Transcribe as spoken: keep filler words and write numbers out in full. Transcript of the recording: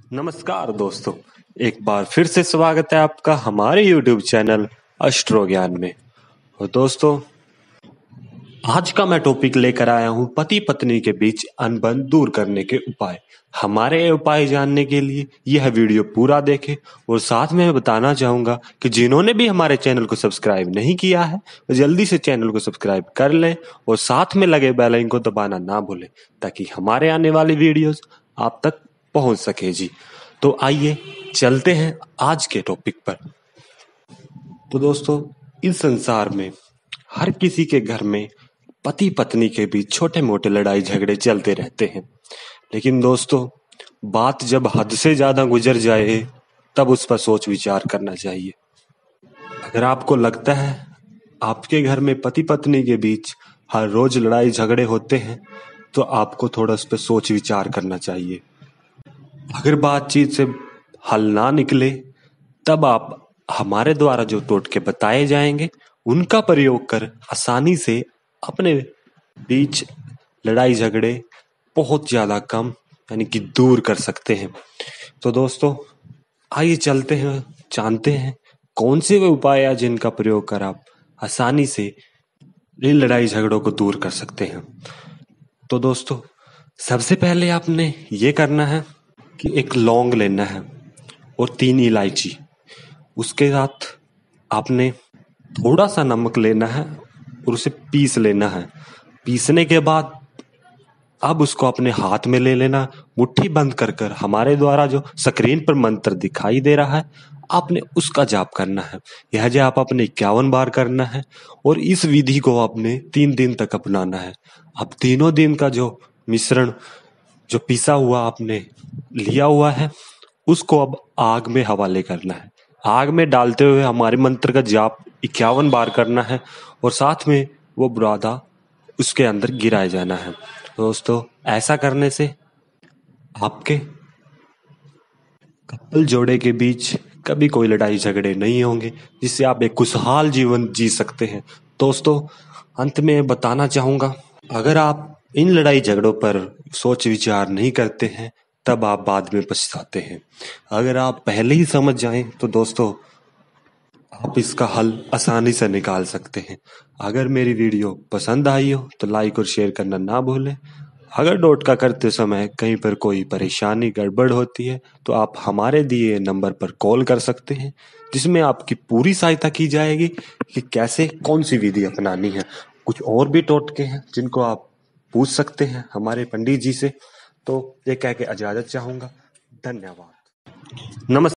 नमस्कार दोस्तों, एक बार फिर से स्वागत है आपका हमारे यूट्यूब चैनल अस्ट्रो ज्ञान में। और दोस्तों, आज का मैं टॉपिक लेकर आया हूं पति पत्नी के बीच अनबन दूर करने के उपाय। हमारे ये उपाय जानने के लिए यह वीडियो पूरा देखें और साथ में मैं बताना चाहूंगा कि जिन्होंने भी हमारे चैनल को सब्सक्राइब नहीं किया है वो जल्दी से चैनल को सब्सक्राइब कर लें और साथ में लगे बेल आइकन को दबाना ना भूलें ताकि हमारे आने वाली वीडियोस आप तक पहुंच सके जी। तो आइए चलते हैं आज के टॉपिक पर। तो दोस्तों, इस संसार में हर किसी के घर में पति पत्नी के बीच छोटे मोटे लड़ाई झगड़े चलते रहते हैं, लेकिन दोस्तों बात जब हद से ज्यादा गुजर जाए तब उस पर सोच विचार करना चाहिए। अगर आपको लगता है आपके घर में पति पत्नी के बीच हर रोज लड़ाई झगड़े होते हैं तो आपको थोड़ा उस पर सोच विचार करना चाहिए। अगर बातचीत से हल ना निकले तब आप हमारे द्वारा जो टोटके बताए जाएंगे उनका प्रयोग कर आसानी से अपने बीच लड़ाई झगड़े बहुत ज्यादा कम यानी कि दूर कर सकते हैं। तो दोस्तों आइए चलते हैं, जानते हैं कौन से वे उपाय हैं जिनका प्रयोग कर आप आसानी से इन लड़ाई झगड़ों को दूर कर सकते हैं। तो दोस्तों सबसे पहले आपने ये करना है कि एक लौंग लेना है और तीन इलायची, उसके साथ आपने थोड़ा सा नमक लेना है और उसे पीस लेना है। पीसने के बाद अब उसको अपने हाथ में ले लेना, मुट्ठी बंद कर कर हमारे द्वारा जो स्क्रीन पर मंत्र दिखाई दे रहा है आपने उसका जाप करना है। यह जाप आपने इक्यावन बार करना है और इस विधि को आपने तीन दिन तक अपनाना है। अब तीनों दिन का जो मिश्रण जो पिसा हुआ आपने लिया हुआ है उसको अब आग में हवाले करना है। आग में डालते हुए हमारे मंत्र का जाप इक्यावन बार करना है और साथ में वो बुरादा उसके अंदर गिराया जाना है। दोस्तों ऐसा करने से आपके कपल जोड़े के बीच कभी कोई लड़ाई झगड़े नहीं होंगे, जिससे आप एक खुशहाल जीवन जी सकते हैं। दोस्तों अंत में बताना चाहूंगा, अगर आप इन लड़ाई झगड़ों पर सोच विचार नहीं करते हैं तब आप बाद में पछताते हैं। अगर आप पहले ही समझ जाएं तो दोस्तों आप इसका हल आसानी से निकाल सकते हैं। अगर मेरी वीडियो पसंद आई हो तो लाइक और शेयर करना ना भूलें। अगर टोटका करते समय कहीं पर कोई परेशानी गड़बड़ होती है तो आप हमारे दिए नंबर पर कॉल कर सकते हैं, जिसमें आपकी पूरी सहायता की जाएगी कि कैसे कौन सी विधि अपनानी है। कुछ और भी टोटके हैं जिनको आप पूछ सकते हैं हमारे पंडित जी से। तो ये कह के इजाजत चाहूंगा। धन्यवाद। नमस्कार।